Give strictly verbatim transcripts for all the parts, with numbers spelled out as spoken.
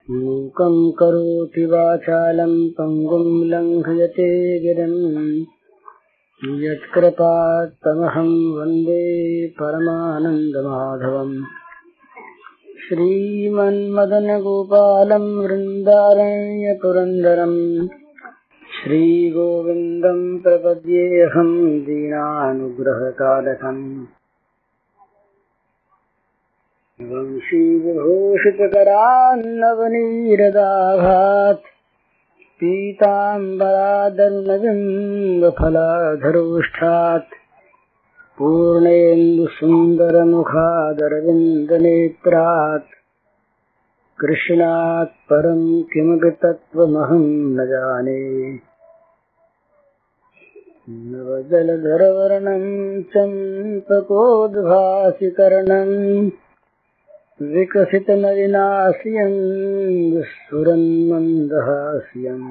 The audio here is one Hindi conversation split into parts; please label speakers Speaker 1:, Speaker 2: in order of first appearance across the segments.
Speaker 1: मूकं करोति वाचालं पङ्गुं लङ्घयते गिरिं यत्कृपात्तमहं वन्दे परमानन्दमाधवम्। श्रीमन्मदनगोपालं वृन्दारण्यपुरन्दरं श्रीगोविन्दं प्रपद्येऽहं दीनानुग्रहकालकम्। वंशीविभूषितकरान्नवनीरदाभात् पीताम्बरादर्नबिम्बफलाधरोष्ठात् पूर्णेन्दुसुन्दरमुखादरविन्दनेत्रात् कृष्णात् परं किमपि तत्त्वमहं न जाने। नवजलधरवर्णं चम्पकोद्भासिकर्णम् विकसितनलिनास्यं विस्फुरन्मन्दहास्यम्।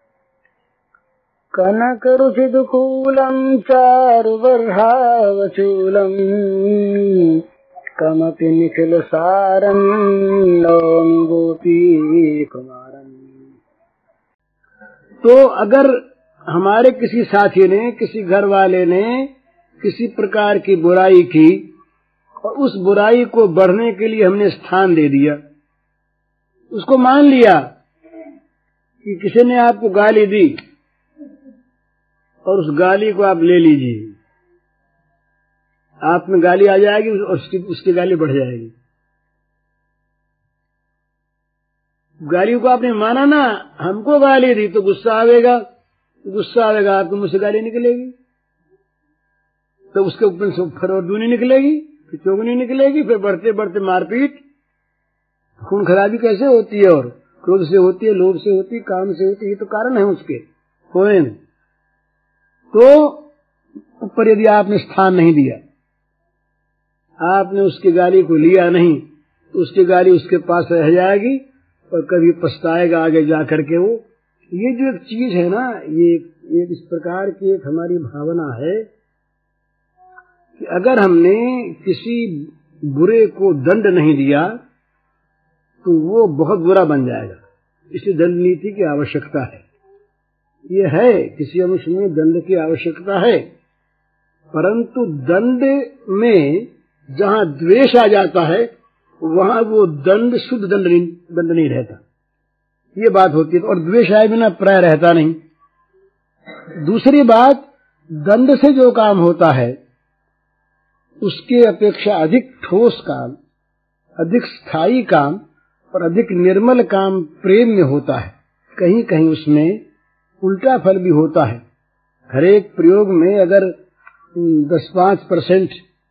Speaker 1: कनकरुचिदुकूलं चारुबर्हावचूलम् कमपि निखिलसारं नौमि गोपीकुमारम्।
Speaker 2: तो अगर हमारे किसी साथी ने, किसी घर वाले ने किसी प्रकार की बुराई की और उस बुराई को बढ़ने के लिए हमने स्थान दे दिया, उसको मान लिया कि किसी ने आपको गाली दी और उस गाली को आप ले लीजिए, आप में गाली आ जाएगी और उसकी, उसकी गाली बढ़ जाएगी। गाली को आपने माना ना, हमको गाली दी तो गुस्सा आवेगा, गुस्सा आवेगा आपको मुझसे गाली निकलेगी, तो उसके ऊपर से फिर और दूनी निकलेगी, फिर चौगुनी निकलेगी, फिर बढ़ते बढ़ते मारपीट, खून खराबी कैसे होती है, और क्रोध से होती है, लोभ से होती है, काम से होती है, ये तो कारण है उसके होने में। तो ऊपर यदि आपने स्थान नहीं दिया, आपने उसकी गाली को लिया नहीं, तो उसकी गाली उसके पास रह जाएगी और कभी पछताएगा आगे जा करके वो। ये जो एक चीज है ना, ये एक इस प्रकार की एक हमारी भावना है कि अगर हमने किसी बुरे को दंड नहीं दिया तो वो बहुत बुरा बन जाएगा, इसलिए दंड नीति की आवश्यकता है। ये है, किसी मनुष्य में दंड की आवश्यकता है, परंतु दंड में जहां द्वेष आ जाता है वहां वो दंड शुद्ध दंड नहीं, दंड नहीं रहता, ये बात होती है। और द्वेष आए बिना प्राय रहता नहीं। दूसरी बात, दंड से जो काम होता है उसके अपेक्षा अधिक ठोस काम, अधिक स्थायी काम और अधिक निर्मल काम प्रेम में होता है। कहीं कहीं उसमें उल्टा फल भी होता है। हर एक प्रयोग में अगर दस पांच परसेंट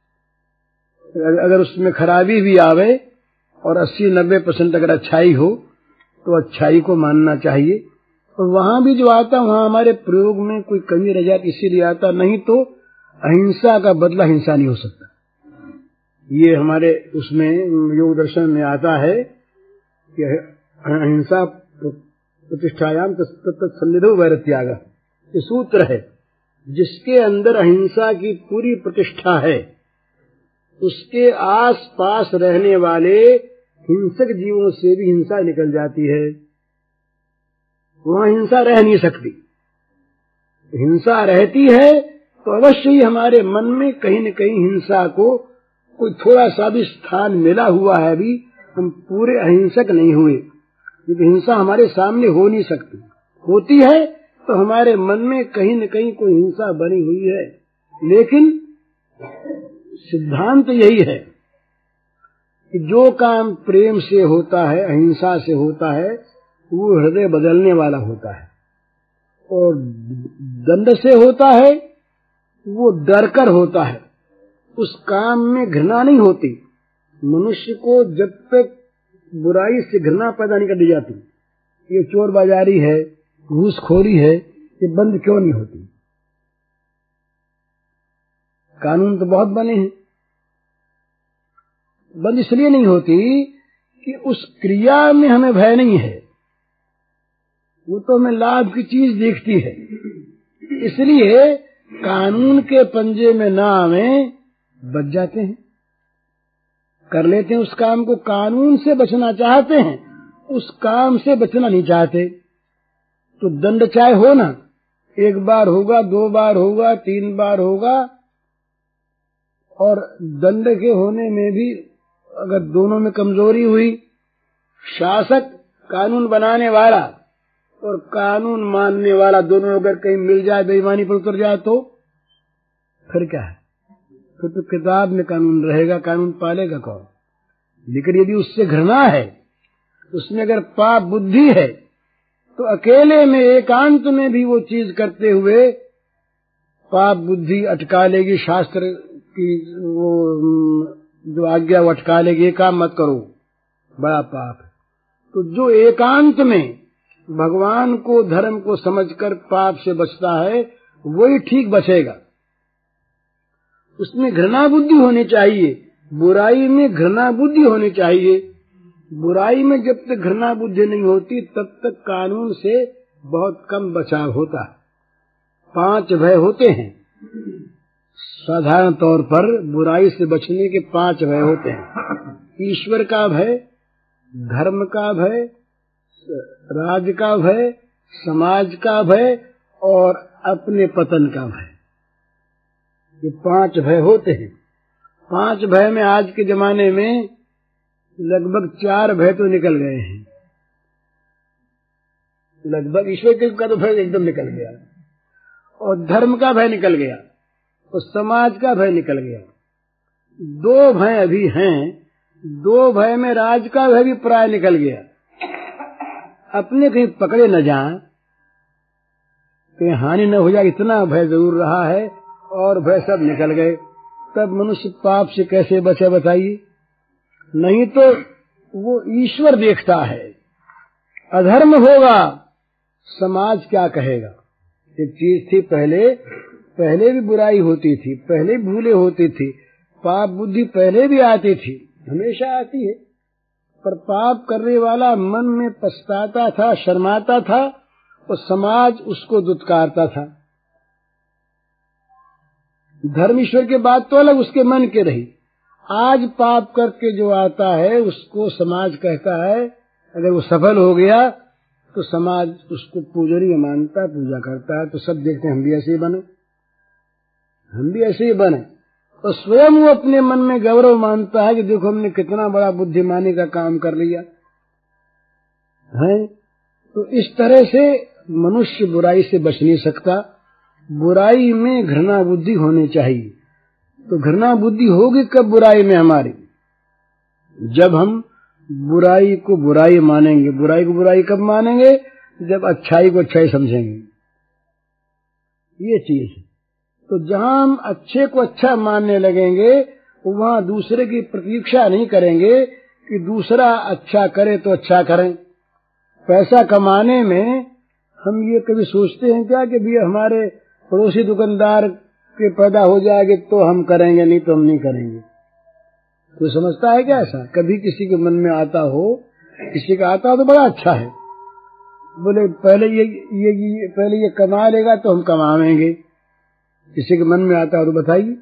Speaker 2: अगर उसमें खराबी भी आवे और अस्सी नब्बे परसेंट अगर अच्छाई हो तो अच्छाई को मानना चाहिए। और वहां भी जो आता वहां हमारे प्रयोग में कोई कमी रह जाती, इसीलिए आता, नहीं तो अहिंसा का बदला हिंसा नहीं हो सकता। ये हमारे उसमें योग दर्शन में आता है कि अहिंसा प्रतिष्ठायाम तत्सन्निधौ वैरत्याग, ये सूत्र है। जिसके अंदर अहिंसा की पूरी प्रतिष्ठा है उसके आस पास रहने वाले हिंसक जीवों से भी हिंसा निकल जाती है, वहां हिंसा रह नहीं सकती। हिंसा रहती है तो अवश्य ही हमारे मन में कहीं न कहीं हिंसा को कोई थोड़ा सा भी स्थान मिला हुआ है, भी हम पूरे अहिंसक नहीं हुए, क्योंकि हिंसा हमारे सामने हो नहीं सकती। होती है तो हमारे मन में कहीं न कहीं कोई हिंसा बनी हुई है। लेकिन सिद्धांत यही है कि जो काम प्रेम से होता है, अहिंसा से होता है, वो हृदय बदलने वाला होता है। और दंड से होता है वो डर कर होता है, उस काम में घृणा नहीं होती। मनुष्य को जब तक बुराई से घृणा पैदा नहीं कर दी जाती, ये चोर बाजारी है, घूसखोरी है, ये बंद क्यों नहीं होती? कानून तो बहुत बने हैं, बंद इसलिए नहीं होती कि उस क्रिया में हमें भय नहीं है, वो तो हमें लाभ की चीज देखती है, इसलिए कानून के पंजे में ना आवे, बच जाते हैं, कर लेते हैं उस काम को, कानून से बचना चाहते हैं उस काम से बचना नहीं चाहते। तो दंड चाहे हो ना, एक बार होगा, दो बार होगा, तीन बार होगा, और दंड के होने में भी अगर दोनों में कमजोरी हुई, शासक कानून बनाने वाला और कानून मानने वाला दोनों अगर कहीं मिल जाए, बेईमानी पर उतर जाए, तो फिर क्या है? फिर तो किताब में कानून रहेगा, कानून पालेगा कौन? लेकिन यदि उससे घृणा है, उसमें अगर पाप बुद्धि है, तो अकेले में एकांत में भी वो चीज करते हुए पाप बुद्धि अटका लेगी, शास्त्र की वो जो आज्ञा वो अटका लेगी, ये काम मत करो, बड़ा पाप है। तो जो एकांत में भगवान को, धर्म को समझकर पाप से बचता है, वही ठीक बचेगा। उसमें घृणा बुद्धि होनी चाहिए, बुराई में घृणा बुद्धि होनी चाहिए। बुराई में जब तक घृणा बुद्धि नहीं होती, तब तक कानून से बहुत कम बचाव होता है। पांच भय होते हैं साधारण तौर पर, बुराई से बचने के पांच भय होते हैं। ईश्वर का भय, धर्म का भय, राज का भय, समाज का भय और अपने पतन का भय। ये पांच भय होते हैं। पांच भय में आज के जमाने में लगभग चार भय तो निकल गए हैं। लगभग ईश्वर का तो भय एकदम निकल गया, और धर्म का भय निकल गया, और समाज का भय निकल गया। दो भय अभी हैं। दो भय में राज का भय भी प्राय निकल गया। अपने कहीं पकड़े न जाएं, कहीं हानि न हो जाए, इतना भय जरूर रहा है, और भय सब निकल गए। तब मनुष्य पाप से कैसे बचे बताइए? नहीं तो वो ईश्वर देखता है, अधर्म होगा, समाज क्या कहेगा? एक चीज थी पहले, पहले भी बुराई होती थी, पहले भी भूले होती थी, पाप बुद्धि पहले भी आती थी, हमेशा आती है, पर पाप करने वाला मन में पछताता था, शर्माता था, और समाज उसको दुत्कारता था। धर्म ईश्वर की बात तो अलग उसके मन के रही। आज पाप करके जो आता है उसको समाज कहता है, अगर वो सफल हो गया तो समाज उसको पूजनीय मानता, पूजा करता है। तो सब देखते हैं हम भी ऐसे ही बने, हम भी ऐसे ही बने, और स्वयं वो अपने मन में गौरव मानता है कि देखो हमने कितना बड़ा बुद्धिमानी का काम कर लिया है। तो इस तरह से मनुष्य बुराई से बच नहीं सकता। बुराई में घृणा बुद्धि होनी चाहिए। तो घृणा बुद्धि होगी कब बुराई में हमारी? जब हम बुराई को बुराई मानेंगे। बुराई को बुराई कब मानेंगे? जब अच्छाई को अच्छाई समझेंगे। ये चीज है। तो जहां हम अच्छे को अच्छा मानने लगेंगे, वहां दूसरे की प्रतीक्षा नहीं करेंगे कि दूसरा अच्छा करे तो अच्छा करें। पैसा कमाने में हम ये कभी सोचते हैं क्या कि भी हमारे पड़ोसी दुकानदार के पैदा हो जाएंगे तो हम करेंगे, नहीं तो हम नहीं करेंगे? कोई समझता है क्या ऐसा? कभी किसी के मन में आता हो, किसी का आता हो तो बड़ा अच्छा है, बोले पहले ये ये, ये पहले ये कमा लेगा तो हम कमाएंगे। किसी के मन में आता हो तो बताइए।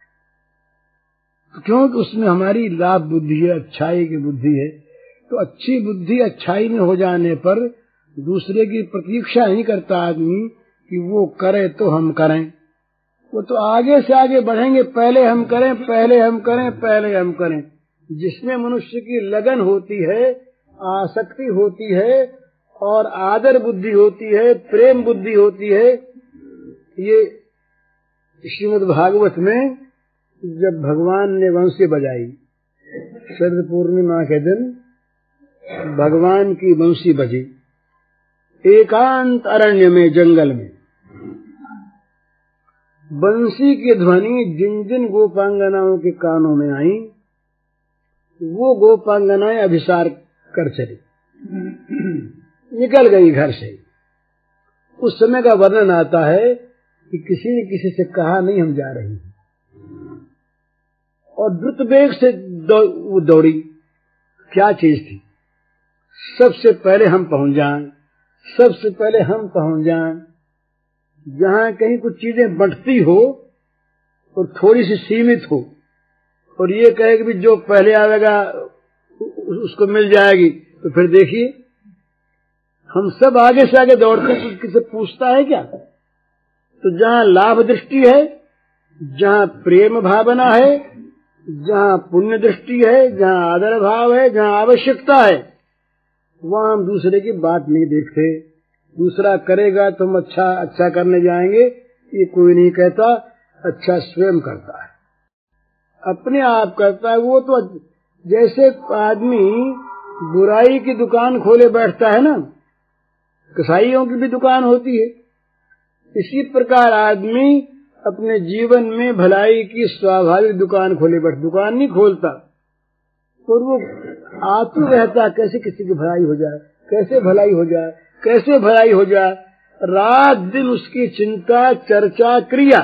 Speaker 2: क्योंकि उसमें हमारी लाभ बुद्धि है, अच्छाई की बुद्धि है। तो अच्छी बुद्धि अच्छाई में हो जाने पर दूसरे की प्रतीक्षा नहीं करता आदमी कि वो करे तो हम करें। वो तो आगे से आगे बढ़ेंगे, पहले हम करें, पहले हम करें, पहले हम करें। जिसमें मनुष्य की लगन होती है, आसक्ति होती है, और आदर बुद्धि होती है, प्रेम बुद्धि होती है। ये श्रीमद् भागवत में जब भगवान ने वंशी बजाई, शरद पूर्णिमा के दिन भगवान की वंशी बजी एकांत अरण्य में, जंगल में। बंसी की ध्वनि जिन जिन गोपांगनाओं के कानों में आई, वो गोपांगनाएं अभिसार कर चली, निकल गई घर से। उस समय का वर्णन आता है कि किसी ने किसी से कहा नहीं हम जा रही हैं, और द्रुत वेग से दौ, वो दौड़ी। क्या चीज थी? सबसे पहले हम पहुंच जाएं, सबसे पहले हम पहुंच जाएं। जहां कहीं कुछ चीजें बंटती हो और थोड़ी सी सीमित हो, और ये कहे कि भी जो पहले आएगा उसको मिल जाएगी, तो फिर देखिए हम सब आगे से आगे दौड़ते हैं, तो किसी पूछता है क्या? तो जहाँ लाभ दृष्टि है, जहाँ प्रेम भावना है, जहाँ पुण्य दृष्टि है, जहाँ आदर भाव है, जहाँ आवश्यकता है, वहाँ हम दूसरे की बात नहीं देखते। दूसरा करेगा तो हम अच्छा अच्छा करने जाएंगे, ये कोई नहीं कहता। अच्छा स्वयं करता है, अपने आप करता है। वो तो जैसे आदमी बुराई की दुकान खोले बैठता है ना, कसाईयों की भी दुकान होती है, इसी प्रकार आदमी अपने जीवन में भलाई की स्वाभाविक दुकान खोले बैठ दुकान नहीं खोलता, और वो आतुर रहता कैसे किसी की भलाई हो जाए, कैसे भलाई हो जाए, कैसे भलाई हो जाए। रात दिन उसकी चिंता, चर्चा, क्रिया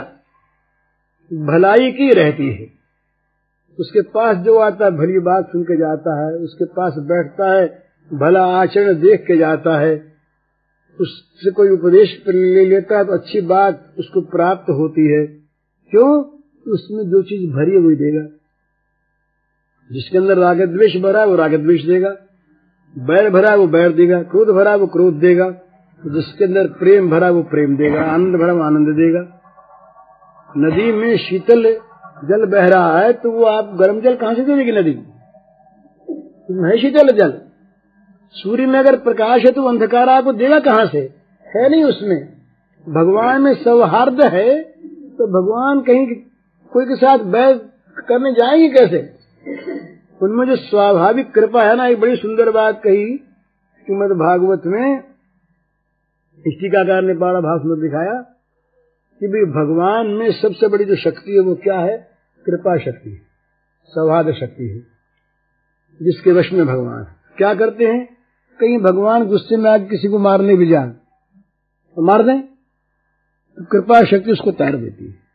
Speaker 2: भलाई की रहती है। उसके पास जो आता है भली बात सुन के जाता है, उसके पास बैठता है भला आचरण देख के जाता है, उससे कोई उपदेश ले लेता है तो अच्छी बात उसको प्राप्त होती है। क्यों? उसमें जो चीज भरी है वही देगा। जिसके अंदर राग द्वेष भरा है वो राग द्वेष देगा, बैर भरा है वो बैर देगा, क्रोध भरा है वो क्रोध देगा, जिसके अंदर प्रेम भरा वो प्रेम देगा, आनंद भरा वो आनंद देगा। नदी में शीतल जल बह रहा है तो वो आप गर्म जल कहाँ से देगी? नदी उसमें है शीतल जल। सूर्य में अगर प्रकाश है तो अंधकार आपको देगा कहाँ से? है नहीं उसमें। भगवान में सौहार्द है तो भगवान कहीं कोई के साथ बैर करने जाएंगे कैसे? उनमें जो स्वाभाविक कृपा है ना, एक बड़ी सुंदर बात कही श्रीमद् भागवत में, टीकाकार ने बड़ा भाव में दिखाया कि भाई भगवान में सबसे बड़ी जो शक्ति है वो क्या है? कृपा शक्ति है, सौहार्द शक्ति है, जिसके वश में भगवान है। क्या करते हैं? कहीं भगवान गुस्से में आकर किसी को मारने भी जाए तो मार दें, तो कृपा शक्ति उसको तार देती है।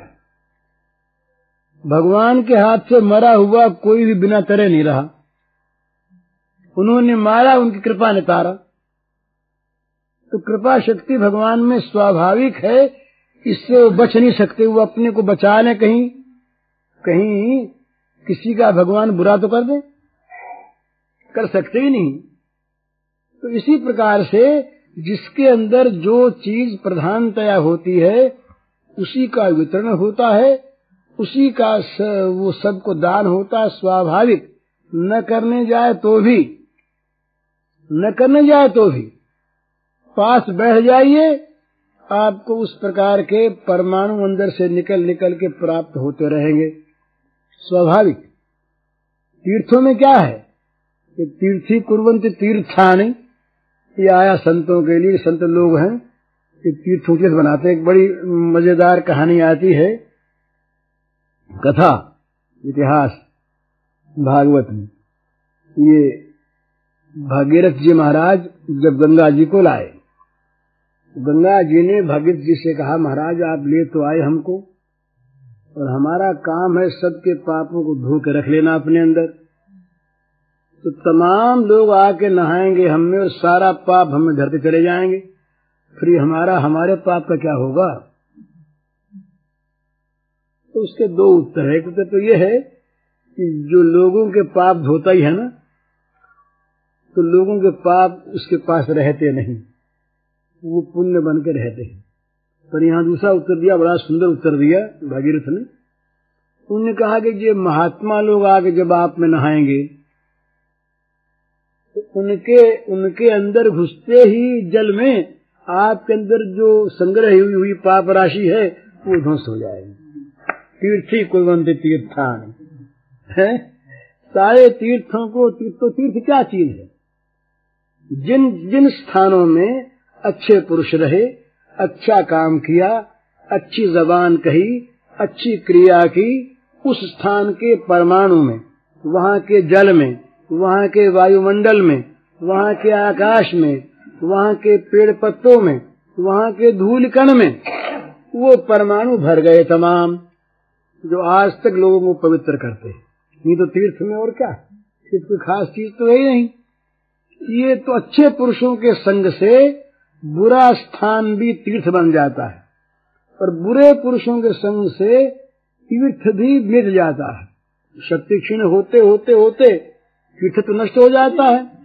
Speaker 2: भगवान के हाथ से मरा हुआ कोई भी बिना तरे नहीं रहा, उन्होंने मारा, उनकी कृपा ने तारा। तो कृपा शक्ति भगवान में स्वाभाविक है, इससे वो बच नहीं सकते। वो अपने को बचा लें, कहीं कहीं किसी का भगवान बुरा तो कर दे, कर सकते ही नहीं। तो इसी प्रकार से जिसके अंदर जो चीज प्रधानतया होती है उसी का वितरण होता है, उसी का स, वो सबको दान होता है स्वाभाविक। न करने जाए तो भी न करने जाए तो भी पास बैठ जाइए, आपको उस प्रकार के परमाणु अंदर से निकल निकल के प्राप्त होते रहेंगे स्वाभाविक। तीर्थों में क्या है कि तीर्थी कुर्वन्ति तीर्थानि, ये आया संतों के लिए। संत लोग हैं कि तीर्थों के बनाते हैं। एक बड़ी मजेदार कहानी आती है, कथा इतिहास भागवत में। ये भागीरथ जी महाराज जब गंगा जी को लाए, गंगा जी ने भागीरथ जी से कहा, महाराज आप ले तो आए हमको, और हमारा काम है सबके पापों को धो के रख लेना अपने अंदर। तो तमाम लोग आके नहाएंगे हम में और सारा पाप हमें धरते चले जाएंगे, फिर हमारा हमारे पाप का क्या होगा? तो उसके दो उत्तर है। एक उत्तर तो ये है कि जो लोगों के पाप धोता ही है ना, तो लोगों के पाप उसके पास रहते नहीं, वो पुण्य बन के रहते हैं। पर यहाँ दूसरा उत्तर दिया, बड़ा सुंदर उत्तर दिया भागीरथ ने। उन्होंने कहा कि ये महात्मा लोग आके जब आप में नहाएंगे तो उनके उनके अंदर घुसते ही जल में आपके अंदर जो संग्रह हुई हुई पाप राशि है वो ध्वंस हो जाएगी। तीर्थी कुर्वन्ति तीर्थानि, है सारे तीर्थों को। तो तीर्थ क्या चीज है? जिन जिन स्थानों में अच्छे पुरुष रहे, अच्छा काम किया, अच्छी जबान कही, अच्छी क्रिया की, उस स्थान के परमाणु में, वहाँ के जल में, वहाँ के वायुमंडल में, वहाँ के आकाश में, वहाँ के पेड़ पत्तों में, वहाँ के धूल कण में वो परमाणु भर गए तमाम, जो आज तक लोगों को पवित्र करते हैं। नहीं तो तीर्थ में और क्या, तीर्थ कोई खास चीज तो है ही नहीं। ये तो अच्छे पुरुषों के संग से बुरा स्थान भी तीर्थ बन जाता है, और बुरे पुरुषों के संग से तीर्थ भी मिट जाता है। शक्ति क्षीण होते होते होते तीर्थ तो नष्ट हो जाता है।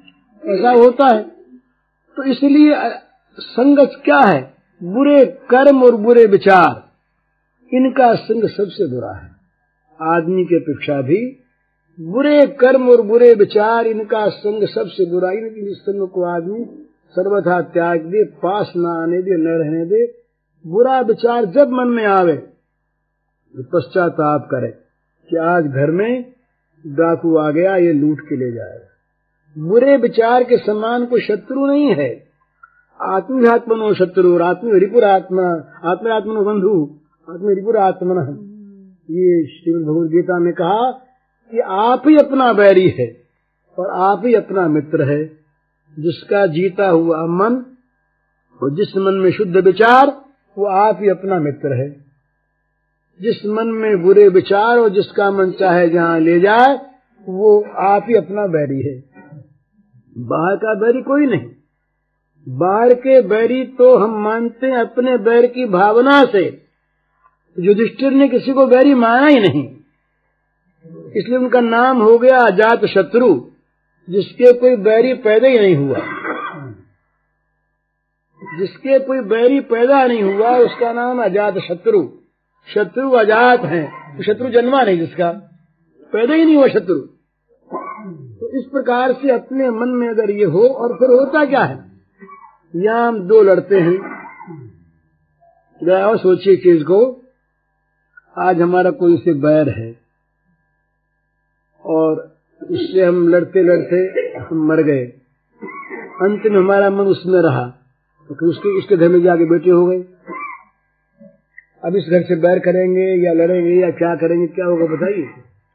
Speaker 2: ऐसा होता है। तो इसलिए संगत क्या है? बुरे कर्म और बुरे विचार, इनका संग सबसे बुरा है। आदमी के अपेक्षा भी बुरे कर्म और बुरे विचार, इनका संग सबसे बुरा। इनके संग को आदमी सर्वथा त्याग दे, पास न आने दे, न रहने दे। बुरा विचार जब मन में आवे तो पश्चाताप करे कि आज घर में डाकू आ गया, ये लूट के ले जाएगा। बुरे विचार के समान को शत्रु नहीं है। आत्मघात्मनो शत्रु और आत्म रिपुर आत्मा, आत्मात्मनो बंधु, आत्म रिपुर आत्मन। ये श्रीमद् भगवद गीता में कहा कि आप ही अपना बैरी है और आप ही अपना मित्र है। जिसका जीता हुआ मन और जिस मन में शुद्ध विचार, वो आप ही अपना मित्र है। जिस मन में बुरे विचार और जिसका मन चाहे जहां ले जाए, वो आप ही अपना बैरी है। बाहर का बैरी कोई नहीं। बाहर के बैरी तो हम मानते हैं अपने बैर की भावना से। युधिष्ठिर ने किसी को बैरी माना ही नहीं, इसलिए उनका नाम हो गया अजात शत्रु, जिसके कोई बैरी पैदा ही नहीं हुआ। जिसके कोई बैरी पैदा नहीं हुआ उसका नाम अजात शत्रु। शत्रु अजात है, तो शत्रु जन्मा नहीं, जिसका पैदा ही नहीं हुआ शत्रु। तो इस प्रकार से अपने मन में अगर ये हो, और फिर होता क्या है, यहां हम दो लड़ते हैं। और सोचिए कि इसको आज हमारा कोई से बैर है और उससे हम लड़ते लड़ते हम मर गए, अंत में हमारा मन उसमें रहा, तो फिर उसके उसके घर में जाके बेटे हो गए। अब इस घर से बैर करेंगे या लड़ेंगे या क्या करेंगे, क्या होगा बताइए।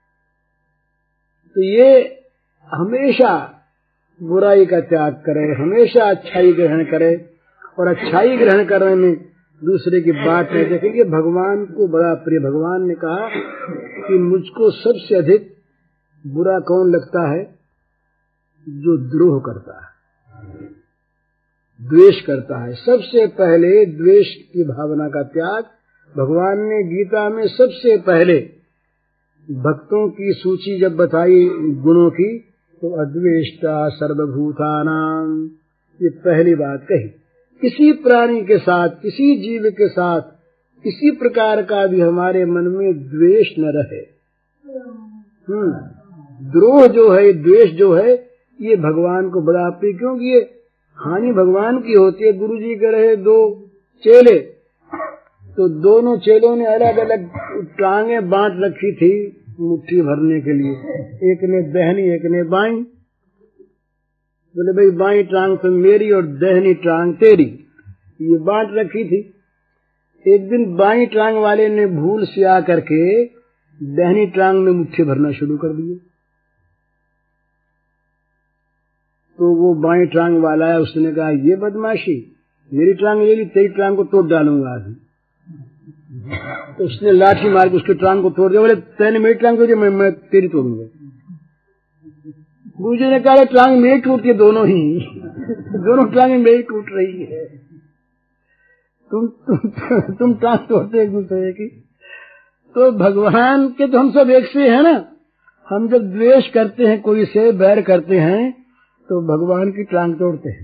Speaker 2: तो ये हमेशा बुराई का त्याग करे, हमेशा अच्छाई ग्रहण करे, और अच्छाई ग्रहण करने में दूसरे की बात नहीं देखेंगे। भगवान को बड़ा प्रिय, भगवान ने कहा कि मुझको सबसे अधिक बुरा कौन लगता है? जो द्रोह करता है, द्वेष करता है। सबसे पहले द्वेष की भावना का त्याग भगवान ने गीता में सबसे पहले भक्तों की सूची जब बताई गुणों की, तो अद्वेष्टा सर्वभूतानां, ये पहली बात कही। किसी प्राणी के साथ, किसी जीव के साथ किसी प्रकार का भी हमारे मन में द्वेष न रहे। हम्म द्रोह जो है, द्वेष जो है, ये भगवान को बड़ा प्रिय, क्योंकि ये हानि भगवान की होती है। गुरु जी के रहे दो चेले, तो दोनों चेलों ने अलग अलग टांगे बांट रखी थी मुट्ठी भरने के लिए। एक ने दहनी, एक ने बाईं। बोले भाई बाईं टांग तो मेरी और दहनी टांग तेरी, ये बांट रखी थी। एक दिन बाईं टांग वाले ने भूल से आकर के दहनी टांग में मुट्ठी भरना शुरू कर दिए। तो वो बाईं टांग वाला है, उसने कहा ये बदमाशी, मेरी टांग ले ली, तेरी टांग को तोड़ डालूंगा अभी। तो उसने लाठी मार के उसकी टांग को तोड़ दिया। बोले तेने मेरी टांग तोड़ी, मैं, मैं तेरी तोड़ूंगा। गुरुजी ने कहा टांग मेरी टूट के दोनों ही दोनों टांगे मेरी टूट रही है, तुम तुम तुम टांग तोड़ते एक दूसरे की। तो भगवान के तो हम सब एक से है ना। हम जब द्वेष करते हैं, कोई से बैर करते हैं, तो भगवान की टांग तोड़ते हैं।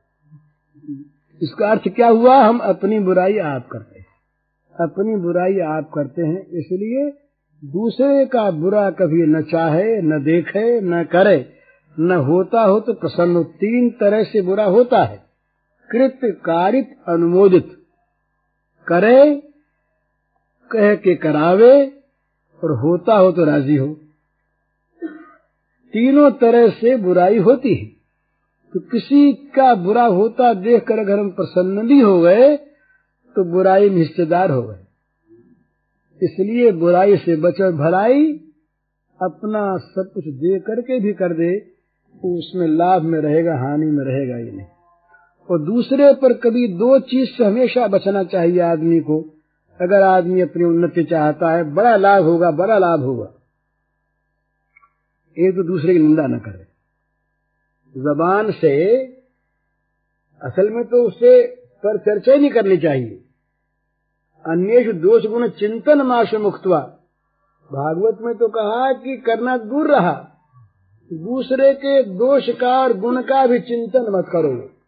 Speaker 2: इसका अर्थ क्या हुआ? हम अपनी बुराई आप करते हैं, अपनी बुराई आप करते हैं। इसलिए दूसरे का बुरा कभी न चाहे, न देखे, न करे, न होता हो तो प्रसन्न हो। तीन तरह से बुरा होता है, कृत, कारित, अनुमोदित। करे, कह के करावे, और होता हो तो राजी हो। तीनों तरह से बुराई होती है। तो किसी का बुरा होता देखकर अगर हम प्रसन्न भी हो गए तो बुराई में हिस्सेदार हो गए। इसलिए बुराई से बचो, भलाई अपना सब कुछ दे करके भी कर दे तो उसमें लाभ में रहेगा, हानि में रहेगा ही नहीं। और दूसरे पर कभी दो चीज से हमेशा बचना चाहिए आदमी को। अगर आदमी अपनी उन्नति चाहता है, बड़ा लाभ होगा, बड़ा लाभ होगा, एक तो दूसरे की निंदा न करे जबान से। असल में तो उससे पर चर्चा ही नहीं करनी चाहिए। अन्येषु दोष गुण चिंतन माश मुक्त्वा, भागवत में तो कहा कि करना दूर रहा, दूसरे के दोष का और गुण का भी चिंतन मत करो।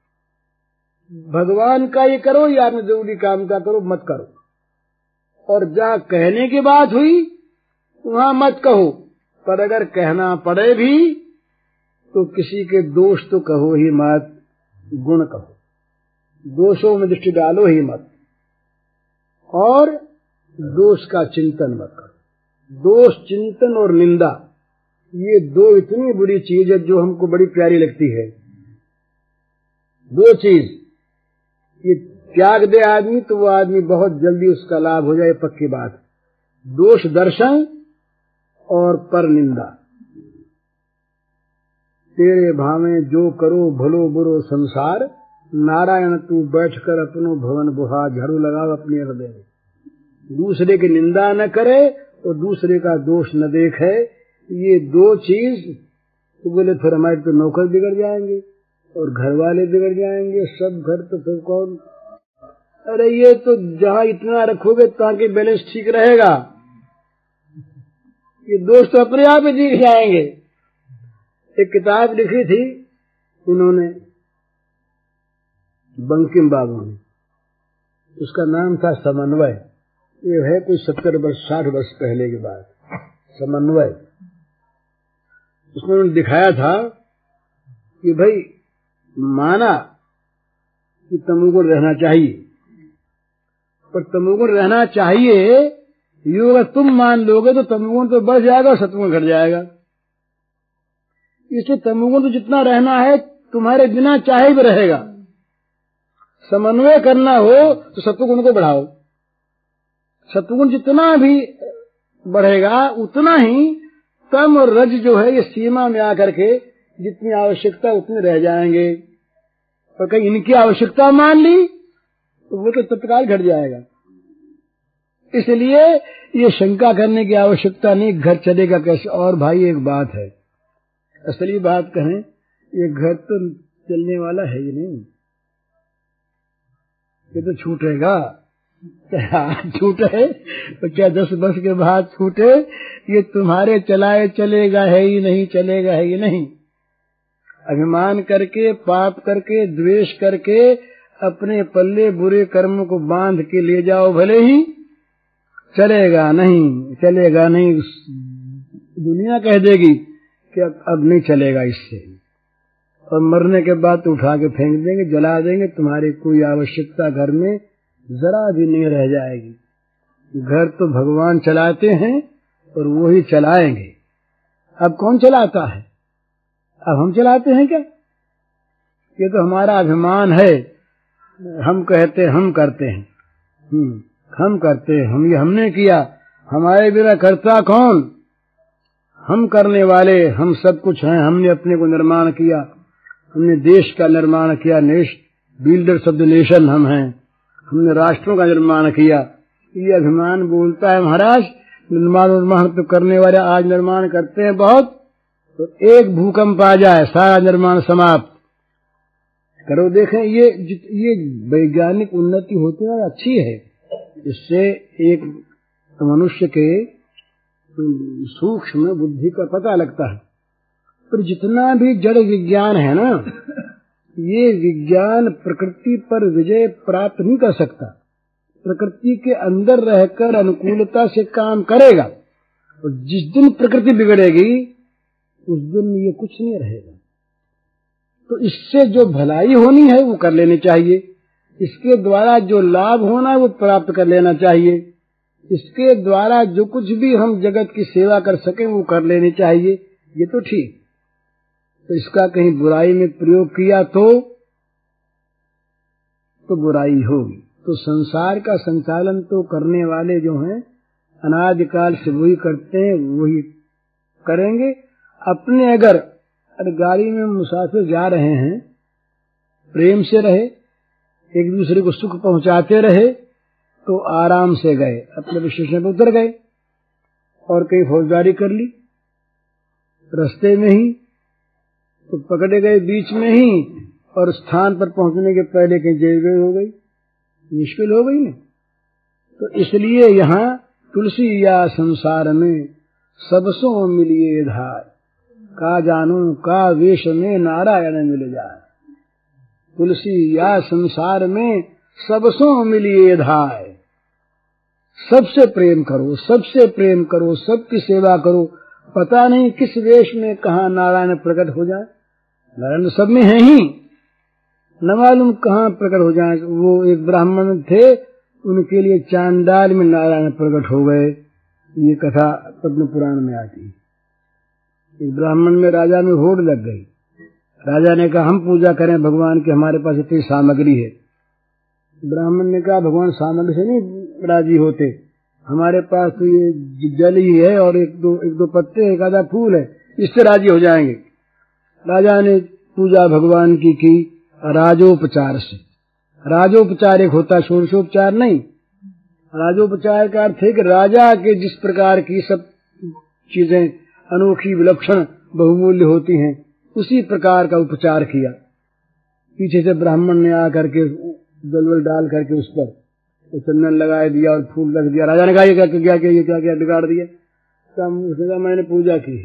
Speaker 2: भगवान का ये करो या अपने जरूरी काम का करो, मत करो। और जहाँ कहने की बात हुई वहाँ मत कहो, पर अगर कहना पड़े भी तो किसी के दोष तो कहो ही मत, गुण कहो। दोषों में दृष्टि डालो ही मत, और दोष का चिंतन मत करो। दोष चिंतन और निंदा, ये दो इतनी बुरी चीज है जो हमको बड़ी प्यारी लगती है। दो चीज ये त्याग दे आदमी तो वो आदमी बहुत जल्दी उसका लाभ हो जाए, पक्की बात। दोष दर्शन और पर निंदा। तेरे भावे जो करो भलो बुरो संसार, नारायण तू बैठकर अपनो भवन बुहा, झाड़ू लगाओ अपने हृदय में। दूसरे की निंदा न करे और दूसरे का दोष न देखे, ये दो चीज तो बोले फिर हमारे तो नौकर बिगड़ जाएंगे और घर वाले बिगड़ जाएंगे, सब घर तो फिर कौन। अरे ये तो जहाँ इतना रखोगे ताकि बैलेंस ठीक रहेगा, ये दोस्त तो अपने आप ही दिख जाएंगे। एक किताब लिखी थी उन्होंने, बंकिम बाबू ने, उसका नाम था समन्वय। ये है कोई सत्तर वर्ष साठ वर्ष पहले की बात, समन्वय। उसमें उन्होंने दिखाया था कि भाई माना कि तमोगुण रहना चाहिए, पर तमोगुण रहना चाहिए ये अगर तुम मान लोगे तो तमोगुण तो बढ़ जाएगा और सत्वगुण घट जाएगा। इसलिए तमोगुण तो जितना रहना है तुम्हारे बिना चाहे भी रहेगा। समन्वय करना हो तो सत्वगुण को बढ़ाओ। सत्वगुण जितना भी बढ़ेगा उतना ही तम और रज जो है ये सीमा में आकर के जितनी आवश्यकता उतने रह जाएंगे। और कहीं इनकी आवश्यकता मान ली तो वो तो तत्काल घट जाएगा। इसलिए ये शंका करने की आवश्यकता नहीं, घर चलेगा कैसे। और भाई एक बात है, असली बात कहें, ये घर तो चलने वाला है ही नहीं, ये तो छूटेगा। छूटे तो क्या दस वर्ष के बाद छूटे, ये तुम्हारे चलाए चलेगा है ही नहीं, चलेगा है ही नहीं। अभिमान करके, पाप करके, द्वेष करके अपने पल्ले बुरे कर्म को बांध के ले जाओ भले ही, चलेगा नहीं, चलेगा नहीं। दुनिया कह देगी कि अब, अब नहीं चलेगा इससे, और मरने के बाद तो उठा के फेंक देंगे, जला देंगे। तुम्हारी कोई आवश्यकता घर में जरा भी नहीं रह जाएगी। घर तो भगवान चलाते हैं और वो ही चलाएंगे। अब कौन चलाता है? अब हम चलाते हैं क्या? ये तो हमारा अभिमान है। हम कहते हम करते हैं, हम्म हम करते हैं, हम ये हमने किया, हमारे बिना करता कौन? हम करने वाले, हम सब कुछ हैं। हमने अपने को निर्माण किया, हमने देश का निर्माण किया, नेश बिल्डर्स ऑफ द नेशन हम हैं। हमने राष्ट्रों का निर्माण किया। ये अभिमान बोलता है महाराज निर्माण निर्माण तो करने वाले आज निर्माण करते हैं बहुत, तो एक भूकंप आ जाए सारा निर्माण समाप्त करो। देखें ये ये वैज्ञानिक उन्नति होती है, अच्छी है। इससे एक मनुष्य के सूक्ष्म बुद्धि का पता लगता है। पर जितना भी जड़ विज्ञान है ना, ये विज्ञान प्रकृति पर विजय प्राप्त नहीं कर सकता। प्रकृति के अंदर रहकर अनुकूलता से काम करेगा, और जिस दिन प्रकृति बिगड़ेगी उस दिन ये कुछ नहीं रहेगा। तो इससे जो भलाई होनी है वो कर लेनी चाहिए, इसके द्वारा जो लाभ होना है वो प्राप्त कर लेना चाहिए, इसके द्वारा जो कुछ भी हम जगत की सेवा कर सकें वो कर लेनी चाहिए। ये तो ठीक। तो इसका कहीं बुराई में प्रयोग किया तो तो बुराई होगी। तो संसार का संचालन तो करने वाले जो हैं अनादिकाल से वही करते हैं, वही करेंगे। अपने अगर अगर गाड़ी में मुसाफिर जा रहे हैं, प्रेम से रहे, एक दूसरे को सुख पहुंचाते रहे, तो आराम से गए, अपने स्टेशन पर उतर गए, और कहीं फौजदारी कर ली रास्ते में ही, तो पकड़े गए बीच में ही, और स्थान पर पहुंचने के पहले कहीं जेल हो गई, मुश्किल हो गई ना। तो इसलिए यहाँ तुलसी या संसार में सबसों मिलिए धार, का जानू का वेश में नारायण मिल जाए, तुलसी या संसार में सबसों मिलिए धाय। सबसे प्रेम करो, सबसे प्रेम करो, सबकी सेवा करो। पता नहीं किस वेश में कहाँ नारायण प्रकट हो जाए। नारायण सब में है ही, न मालूम कहाँ प्रकट हो जाए। वो एक ब्राह्मण थे, उनके लिए चांडाल में नारायण प्रकट हो गए। ये कथा पद्म पुराण में आती है। एक ब्राह्मण में राजा में होड़ लग गई। राजा ने कहा हम पूजा करें भगवान की, हमारे पास इतनी सामग्री है। ब्राह्मण ने कहा भगवान सामग्री से नहीं राजी होते, हमारे पास तो ये जल ही है और एक दो एक दो पत्ते, एक आधा फूल है, इससे राजी हो जाएंगे। राजा ने पूजा भगवान की की राजोपचार से। राजोपचार एक होता, षोडशोपचार नहीं। राजोपचार का अर्थ है कि राजा के जिस प्रकार की सब चीजें अनोखी विलक्षण बहुमूल्य होती हैं, उसी प्रकार का उपचार किया। पीछे से ब्राह्मण ने आकर के जलवल डाल करके उस पर तो चंदन लगाए दिया और फूल रख दिया। राजा ने कहा ये क्या क्या क्या ये क्या क्या बिगाड़ दिया। उसने कहा मैंने पूजा की।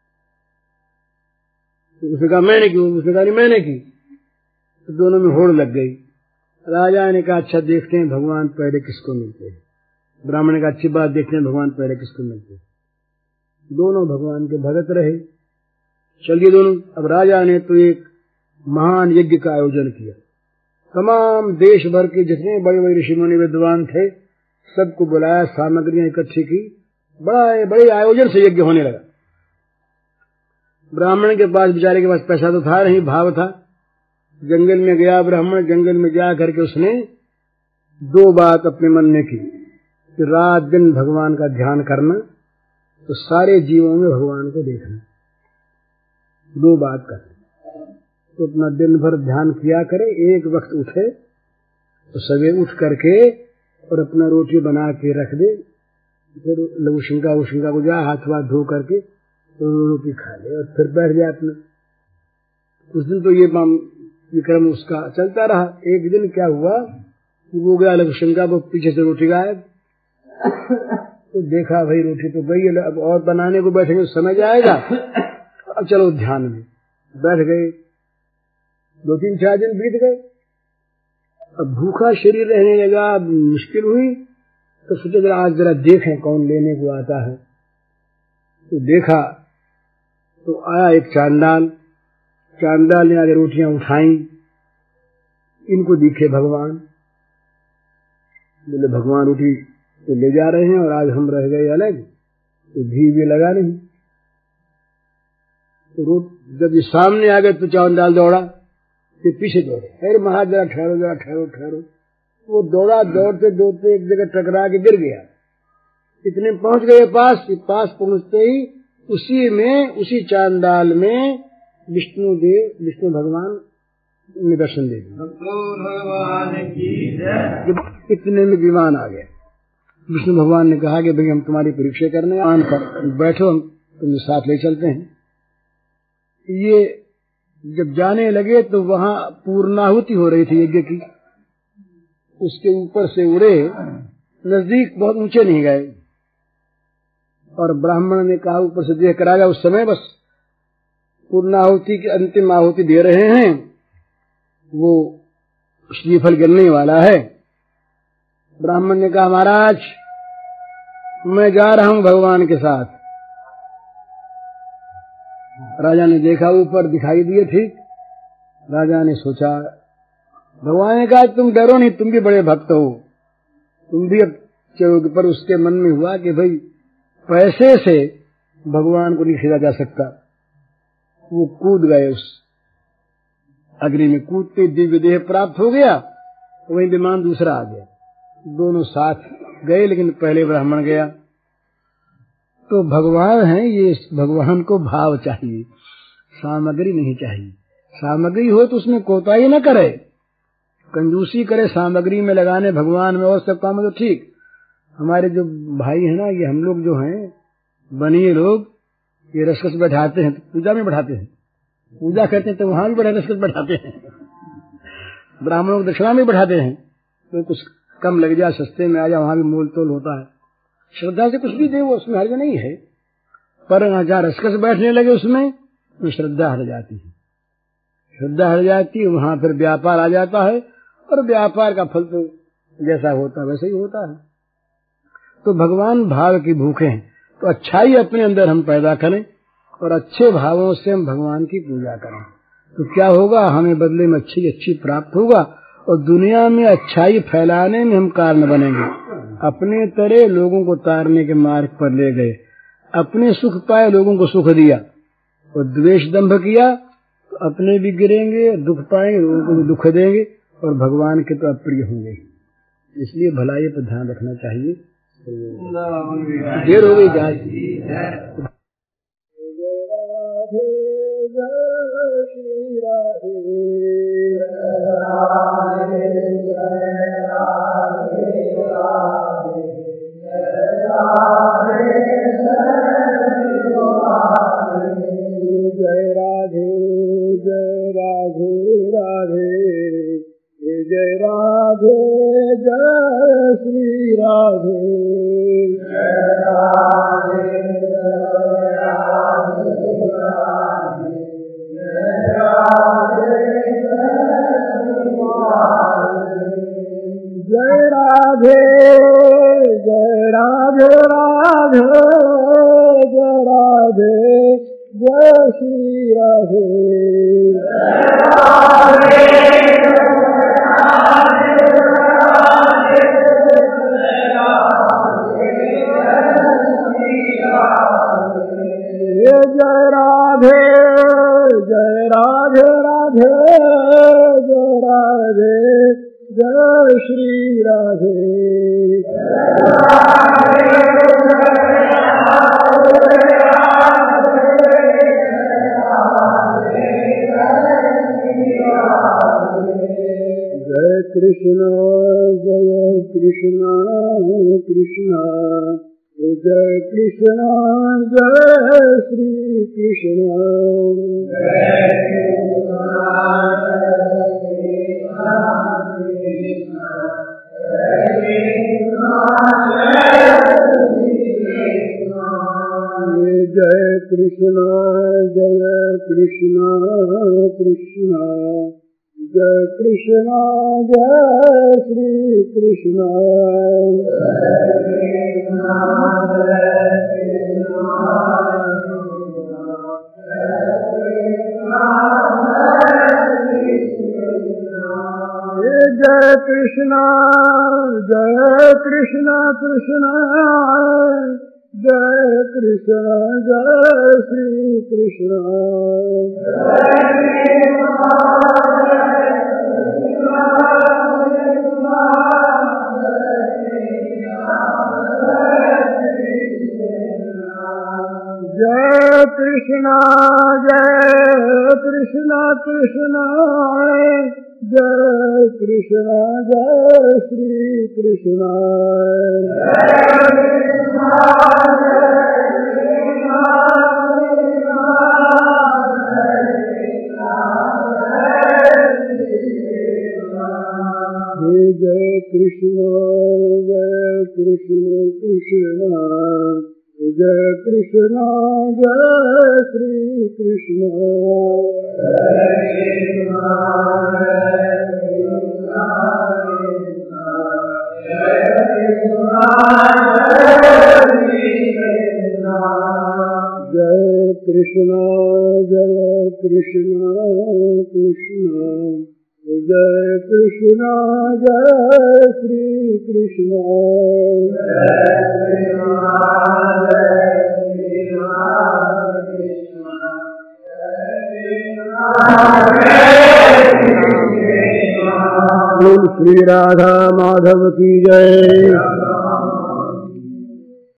Speaker 2: उसने कहा मैंने की, उसने कहा नहीं मैंने की। तो दोनों में होड़ लग गई। राजा ने कहा अच्छा देखते हैं भगवान पहले किसको मिलते हैं। ब्राह्मण ने कहा अच्छी बात, देखते हैं भगवान पहले किसको मिलते हैं। दोनों भगवान के भगत रहे। चलिए दोनों, अब राजा ने तो एक महान यज्ञ का आयोजन किया। तमाम देश भर के जितने बड़े बड़े ऋषि मुनि विद्वान थे सबको बुलाया, सामग्रियां इकट्ठी की, बड़ा बड़े आयोजन से यज्ञ होने लगा। ब्राह्मण के पास, बेचारे के पास पैसा तो था नहीं, भाव था। जंगल में गया ब्राह्मण, जंगल में जा करके उसने दो बात अपने मन में की कि रात दिन भगवान का ध्यान करना, तो सारे जीवों में भगवान को देखना। दो बात करना, तो अपना दिन भर ध्यान किया करे। एक वक्त उठे तो सवेरे उठ करके और अपना रोटी बना के रख दे, फिर लघुशंका वुशंका को जा हाथ वाथ धो करके तो रोटी खा ले और फिर बैठ जाए अपने। उस दिन तो ये ये क्रम उसका चलता रहा। एक दिन क्या हुआ कि वो गया लघुशंका को, पीछे से रोटी गायब। तो देखा भाई रोटी तो गई, अब और बनाने को बैठेंगे तो समय जाएगा, अब चलो ध्यान में बैठ गए। दो तीन चार दिन बीत गए। अब भूखा शरीर रहने लगा, मुश्किल हुई, तो सोचे जरा आज जरा देखें कौन लेने को आता है। तो देखा तो आया एक चांडाल। चांडाल ने आगे रोटियां उठाई, इनको दिखे भगवान। बोले भगवान रोटी तो ले जा रहे हैं और आज हम रह गए अलग, तो घी भी लगा नहीं। तो जब ये सामने आ गए तो चांडाल दौड़ा, फिर पीछे दौड़े, अरे महाराज जरा ठहरो जरा ठहरो ठहरो। वो दौड़ा, दौड़ते दौड़ते एक जगह टकरा के गिर गया। इतने पहुंच गए पास, पास पहुंचते ही उसी में, उसी चांडाल में विष्णु देव, विष्णु भगवान ने दर्शन दे दिया। इतने में विमान आ गया। विष्णु भगवान ने कहा कि भाई हम तुम्हारी परीक्षा करने आन पर बैठो, हम तुम्हें साथ ले चलते हैं। ये जब जाने लगे तो वहां पूर्णाहुति हो रही थी यज्ञ की। उसके ऊपर से उड़े, नजदीक बहुत ऊंचे नहीं गए। और ब्राह्मण ने कहा ऊपर से देख कर आ गया। उस समय बस पूर्णाहुति की अंतिम आहुति दे रहे हैं, वो श्रीफल गिरने वाला है। ब्राह्मण ने कहा महाराज मैं जा रहा हूं भगवान के साथ। राजा ने देखा ऊपर दिखाई दिए ठीक। राजा ने सोचा, भगवान ने कहा तुम डरो नहीं, तुम भी बड़े भक्त हो, तुम भी अब चलोगे। पर उसके मन में हुआ कि भाई पैसे से भगवान को नहीं खरीदा जा सकता। वो कूद गए उस अग्नि में। कूदते दिव्य देह प्राप्त हो गया, वहीं विमान दूसरा आ गया। दोनों साथ गए, लेकिन पहले ब्राह्मण गया। तो भगवान है ये, भगवान को भाव चाहिए, सामग्री नहीं चाहिए। सामग्री हो तो उसमें कोताही न करे, कंजूसी करे सामग्री में लगाने भगवान में, और सब काम तो ठीक। हमारे जो भाई है ना, ये हम लोग जो हैं बनिए लोग, ये रसकस बैठाते हैं, पूजा में बैठाते हैं, पूजा करते हैं तो वहां भी बड़ा रसकस बैठाते हैं। ब्राह्मणों को दक्षिणा में बैठाते हैं, तो कुछ कम लग जाए, सस्ते में आ जाए, वहां भी मोल तोल होता है। श्रद्धा से कुछ भी दे, वो उसमें हर्ज नहीं है। पर जहाँ रसकस बैठने लगे उसमें तो श्रद्धा हट जाती है। श्रद्धा हट जाती है, वहां फिर व्यापार आ जाता है, और व्यापार का फल तो जैसा होता है वैसे ही होता है। तो भगवान भाव की भूखे हैं, तो अच्छाई अपने अंदर हम पैदा करें और अच्छे भावों से हम भगवान की पूजा करें, तो क्या होगा, हमें बदले में अच्छी अच्छी प्राप्त होगा, और दुनिया में अच्छाई फैलाने में हम कारण बनेंगे। अपने तरह लोगों को तारने के मार्ग पर ले गए, अपने सुख पाए लोगों को सुख दिया, और द्वेष दंभ किया तो अपने भी गिरेंगे, दुख पाएंगे लोगों को भी दुख देंगे, और भगवान के तो अप्रिय होंगे। इसलिए भलाई पर ध्यान रखना चाहिए। देर हो गई गाय श्री जय राधे जय राधे राधे जय राधे जय श्री राधे जय राधे जय राधे जय राधे राधे जय राधे जय श्री राधे जय राधे जय राधे राधे जय राधे जय श्री राधे जय कृष्ण जय कृष्ण कृष्ण जय कृष्ण जय श्री कृष्ण जय कृष्ण जय कृष्ण कृष्ण जय कृष्ण जय श्री कृष्ण जय कृष्ण जय कृष्ण कृष्ण जय कृष्ण जय श्री कृष्ण जय कृष्ण जय कृष्ण कृष्ण जय कृष्ण जय श्री कृष्ण जय कृष्ण जय कृष्ण कृष्ण जय कृष्ण जय श्री कृष्ण जय कृष्ण जय कृष्ण कृष्ण जय कृष्ण जय श्री कृष्ण श्री राधा माधव की जय।